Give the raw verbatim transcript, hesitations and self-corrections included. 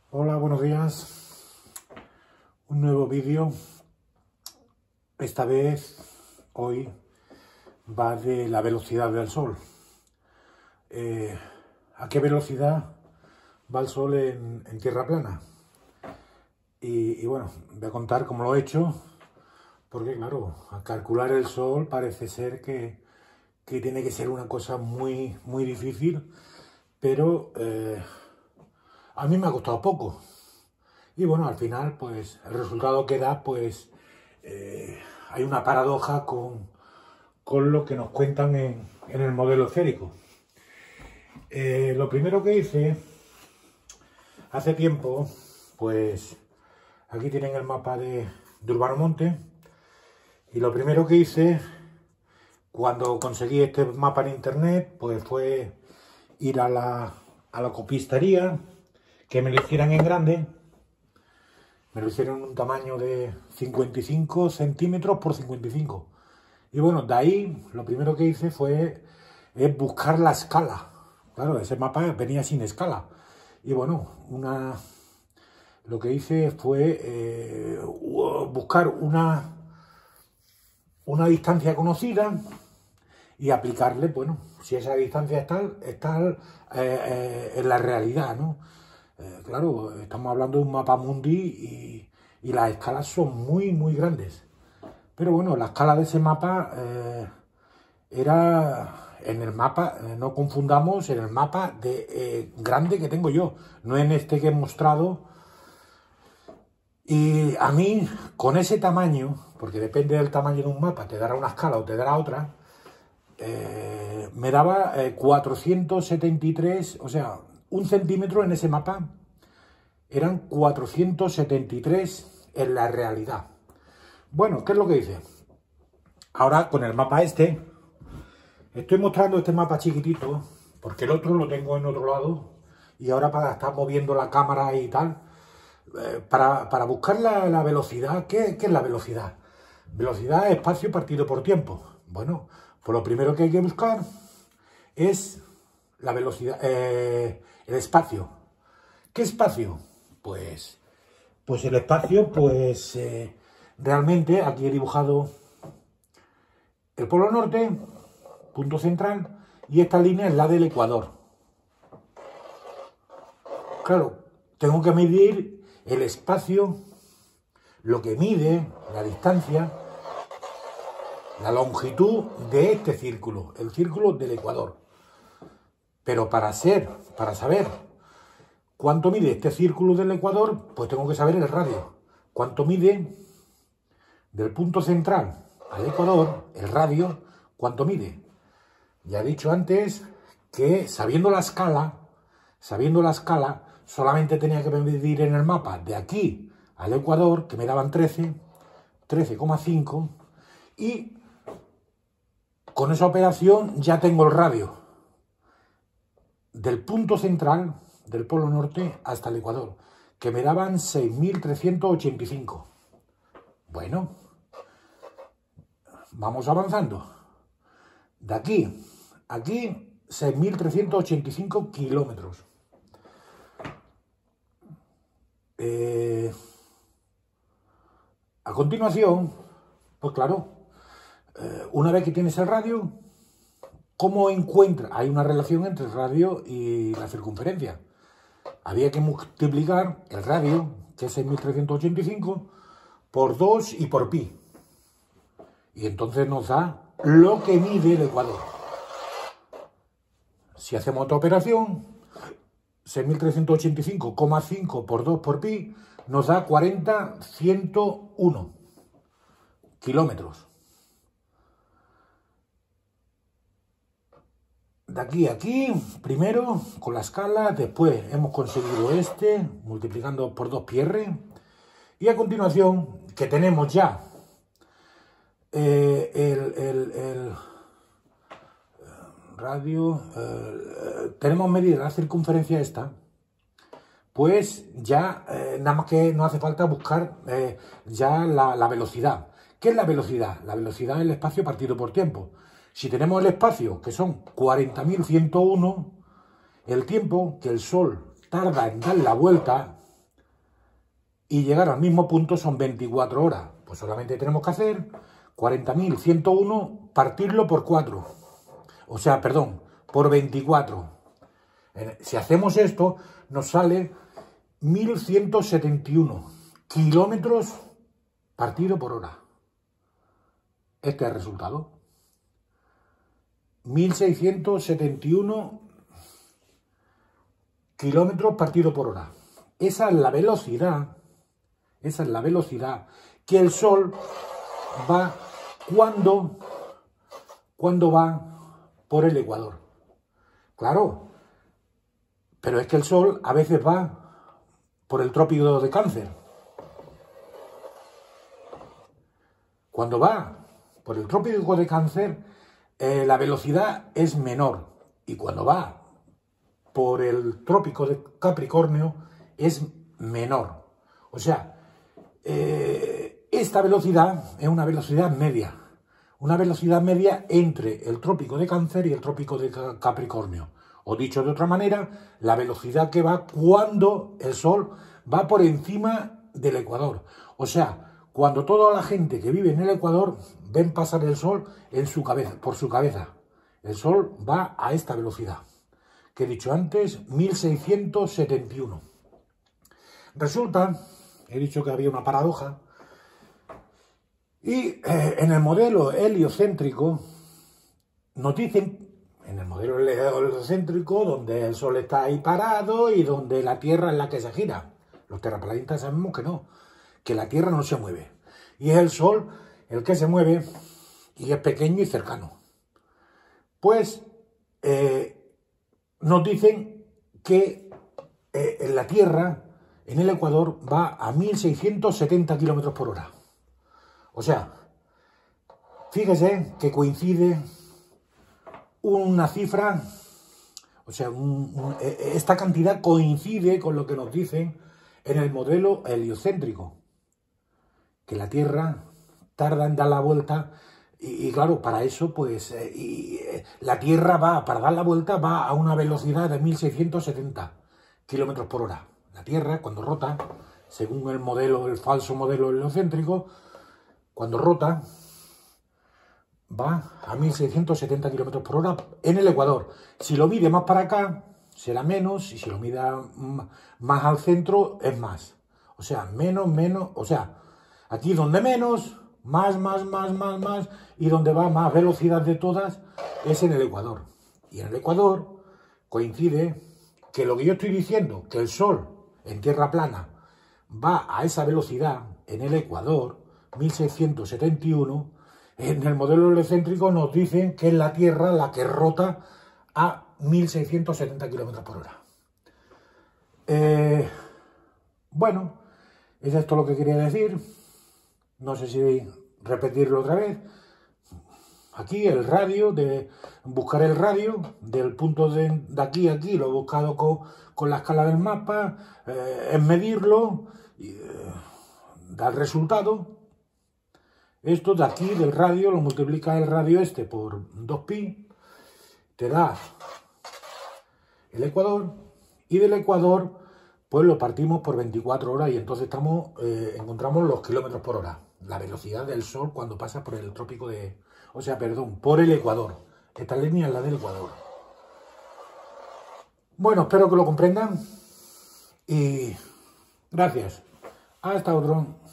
Hola, buenos días. Un nuevo vídeo. Esta vez, hoy, va de la velocidad del Sol. Eh, ¿A qué velocidad va el Sol en, en tierra plana? Y, y bueno, voy a contar cómo lo he hecho, porque claro, a calcular el Sol parece ser que, que tiene que ser una cosa muy, muy difícil, pero eh, a mí me ha costado poco. Y bueno, al final, pues, el resultado que da, pues, eh, hay una paradoja con, con lo que nos cuentan en, en el modelo esférico. Eh, lo primero que hice, hace tiempo, pues, aquí tienen el mapa de, de Urbano Monte, y lo primero que hice, cuando conseguí este mapa en internet, pues fue ir a la, a la copistería, que me lo hicieran en grande. Me lo hicieron en un tamaño de cincuenta y cinco centímetros por cincuenta y cinco. Y bueno, de ahí lo primero que hice fue eh, buscar la escala. Claro, ese mapa venía sin escala. Y bueno, una, lo que hice fue eh, buscar una, una distancia conocida y aplicarle, bueno, si esa distancia es tal, es tal eh, eh, en la realidad, ¿no? Eh, claro, estamos hablando de un mapa mundi y, y las escalas son muy, muy grandes. Pero bueno, la escala de ese mapa eh, era en el mapa, eh, no confundamos, en el mapa de eh, grande que tengo yo, no en este que he mostrado. Y a mí, con ese tamaño, porque depende del tamaño de un mapa, te dará una escala o te dará otra, eh, me daba eh, cuatrocientos setenta y tres, o sea, un centímetro en ese mapa eran cuatrocientos setenta y tres en la realidad. Bueno, ¿qué es lo que hice? Ahora con el mapa este, estoy mostrando este mapa chiquitito, porque el otro lo tengo en otro lado, y ahora para estar moviendo la cámara y tal, eh, para, para buscar la, la velocidad. ¿Qué, ¿Qué es la velocidad? Velocidad es espacio partido por tiempo. Bueno, pues lo primero que hay que buscar es la velocidad, eh, el espacio. ¿Qué espacio? Pues, pues el espacio, pues eh, realmente aquí he dibujado el polo norte, punto central, y esta línea es la del ecuador. Claro, tengo que medir el espacio, lo que mide, la distancia, la longitud de este círculo, el círculo del ecuador. Pero para ser, para saber ¿cuánto mide este círculo del ecuador? Pues tengo que saber el radio. ¿Cuánto mide del punto central al ecuador, el radio? ¿Cuánto mide? Ya he dicho antes que sabiendo la escala, sabiendo la escala, solamente tenía que medir en el mapa de aquí al ecuador, que me daban trece, trece coma cinco, y con esa operación ya tengo el radio del punto central del polo norte hasta el ecuador, que me daban seis mil trescientos ochenta y cinco. Bueno, vamos avanzando. De aquí a aquí, seis mil trescientos ochenta y cinco kilómetros. Eh, a continuación, pues claro, eh, una vez que tienes el radio, ¿cómo encuentra? Hay una relación entre el radio y la circunferencia. Había que multiplicar el radio, que es seis mil trescientos ochenta y cinco, por dos y por pi. Y entonces nos da lo que mide el ecuador. Si hacemos otra operación, seis mil trescientos ochenta y cinco coma cinco por dos por pi, nos da cuarenta mil ciento uno kilómetros. De aquí a aquí, primero con la escala, después hemos conseguido este, multiplicando por dos pi r, y a continuación, que tenemos ya eh, el, el, el radio, eh, tenemos medida la circunferencia esta, pues ya eh, nada más que no hace falta buscar eh, ya la, la velocidad. ¿Qué es la velocidad? La velocidad es el espacio partido por tiempo. Si tenemos el espacio, que son cuarenta mil ciento uno, el tiempo que el Sol tarda en dar la vuelta, y llegar al mismo punto son veinticuatro horas. Pues solamente tenemos que hacer cuarenta mil ciento uno, partirlo por cuatro. O sea, perdón, por veinticuatro. Si hacemos esto, nos sale mil ciento setenta y uno kilómetros partido por hora. Este es el resultado. mil seiscientos setenta y uno kilómetros partido por hora. Esa es la velocidad, esa es la velocidad que el Sol va cuando, cuando va por el ecuador. Claro, pero es que el Sol a veces va por el trópico de Cáncer. Cuando va por el trópico de Cáncer, eh, la velocidad es menor. Y cuando va por el trópico de Capricornio, es menor. O sea, eh, esta velocidad es una velocidad media. Una velocidad media entre el trópico de Cáncer y el trópico de Capricornio. O dicho de otra manera, la velocidad que va cuando el Sol va por encima del ecuador. O sea, cuando toda la gente que vive en el ecuador ven pasar el Sol en su cabeza, por su cabeza. El Sol va a esta velocidad, que he dicho antes, mil seiscientos setenta y uno. Resulta, he dicho que había una paradoja, y eh, en el modelo heliocéntrico nos dicen, en el modelo heliocéntrico, donde el Sol está ahí parado y donde la Tierra es la que se gira. Los terraplanistas sabemos que no, que la Tierra no se mueve. Y es el Sol el que se mueve y es pequeño y cercano. Pues eh, nos dicen que eh, en la Tierra, en el ecuador, va a mil seiscientos setenta kilómetros por hora. O sea, fíjese que coincide una cifra, o sea, un, un, esta cantidad coincide con lo que nos dicen en el modelo heliocéntrico, que la Tierra tarda en dar la vuelta y, y claro, para eso, pues, eh, y, eh, la Tierra va, para dar la vuelta, va a una velocidad de mil seiscientos setenta kilómetros por hora. La Tierra, cuando rota, según el modelo, el falso modelo heliocéntrico, cuando rota, va a mil seiscientos setenta kilómetros por hora en el ecuador. Si lo mide más para acá, será menos, y si lo mide más al centro, es más. O sea, menos, menos, o sea, aquí donde menos, más, más, más, más, más, y donde va más velocidad de todas, es en el ecuador. Y en el ecuador coincide que lo que yo estoy diciendo, que el Sol en tierra plana va a esa velocidad en el ecuador, mil seiscientos setenta y uno, en el modelo heliocéntrico nos dicen que es la Tierra la que rota a mil seiscientos setenta kilómetros por hora. Eh, bueno, es esto lo que quería decir. No sé si repetirlo otra vez. Aquí el radio, de buscar el radio del punto de, de aquí a aquí, lo he buscado con, con la escala del mapa, eh, es medirlo, y, eh, da el resultado. Esto de aquí, del radio, lo multiplica el radio este por dos pi, te da el ecuador, y del ecuador, pues lo partimos por veinticuatro horas y entonces estamos, eh, encontramos los kilómetros por hora, la velocidad del Sol cuando pasa por el trópico de, o sea, perdón, por el ecuador. Esta línea es la del ecuador. Bueno, espero que lo comprendan y gracias. Hasta otro.